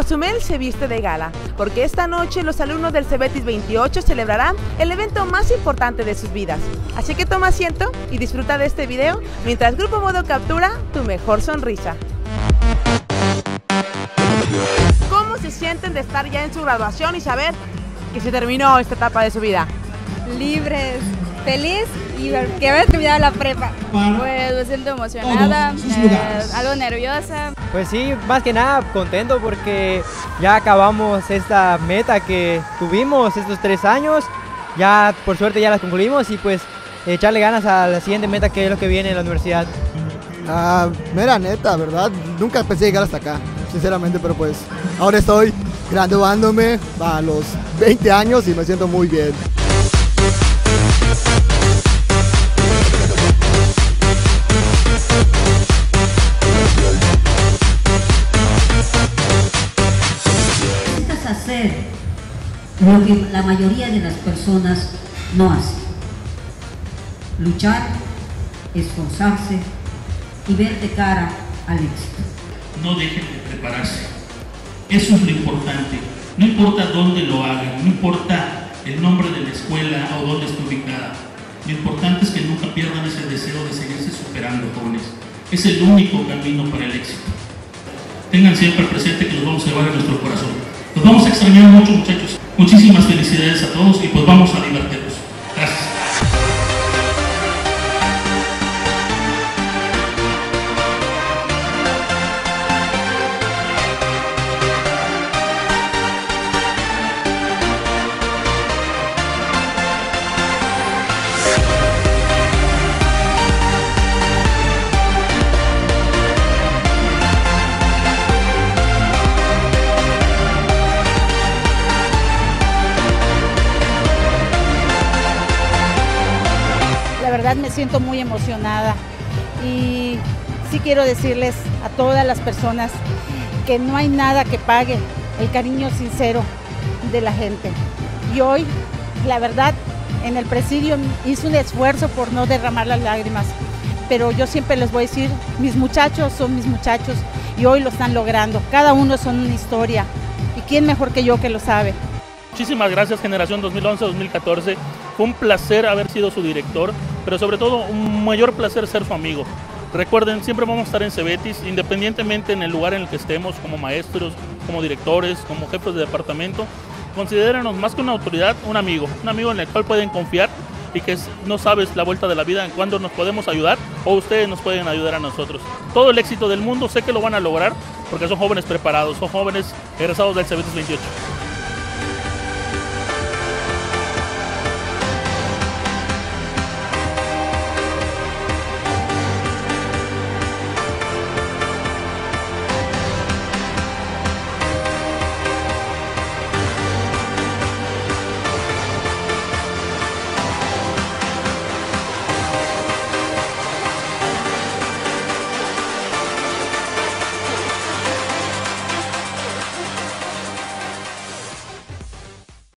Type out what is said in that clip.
Cozumel se viste de gala, porque esta noche los alumnos del Cebetis 28 celebrarán el evento más importante de sus vidas. Así que toma asiento y disfruta de este video mientras Grupo Modo captura tu mejor sonrisa. ¿Cómo se sienten de estar ya en su graduación y saber que se terminó esta etapa de su vida? Libres, feliz y que haber terminado la prepa. Pues me siento emocionada, algo nerviosa. Pues sí, más que nada contento porque ya acabamos esta meta que tuvimos estos 3 años. Ya por suerte ya las concluimos y pues echarle ganas a la siguiente meta que es lo que viene en la universidad. Mera neta, ¿verdad? Nunca pensé llegar hasta acá, sinceramente, pero pues ahora estoy graduándome a los 20 años y me siento muy bien. Necesitas hacer lo que la mayoría de las personas no hacen: luchar, esforzarse y ver de cara al éxito. No dejen de prepararse, eso es lo importante. No importa dónde lo hagan, no importa el nombre de la escuela o dónde está ubicada. Lo importante es que nunca pierdan ese deseo de seguirse superando, jóvenes. Es el único camino para el éxito. Tengan siempre presente que los vamos a llevar en nuestro corazón. Los vamos a extrañar mucho, muchachos. Muchísimas felicidades a todos y pues vamos a divertirnos. Gracias. La verdad me siento muy emocionada y sí quiero decirles a todas las personas que no hay nada que pague el cariño sincero de la gente. Y hoy, la verdad, en el presidio hice un esfuerzo por no derramar las lágrimas, pero yo siempre les voy a decir, mis muchachos son mis muchachos y hoy lo están logrando. Cada uno son una historia y quién mejor que yo que lo sabe. Muchísimas gracias, generación 2011-2014. Fue un placer haber sido su director, pero sobre todo un mayor placer ser su amigo. Recuerden, siempre vamos a estar en Cebetis, independientemente en el lugar en el que estemos, como maestros, como directores, como jefes de departamento. Considérenos más que una autoridad, un amigo en el cual pueden confiar y que no sabes la vuelta de la vida en cuándo nos podemos ayudar o ustedes nos pueden ayudar a nosotros. Todo el éxito del mundo sé que lo van a lograr porque son jóvenes preparados, son jóvenes egresados del Cebetis 28.